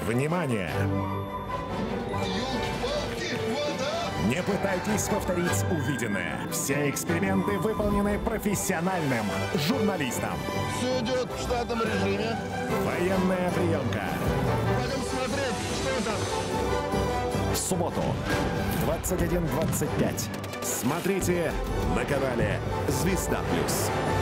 Внимание! Ёлки-палки, вода! Не пытайтесь повторить увиденное. Все эксперименты выполнены профессиональным журналистом. Все идет в штатном режиме. Военная приемка. Пойдем смотреть, что это. В субботу в 21:25. Смотрите на канале «Звезда Плюс».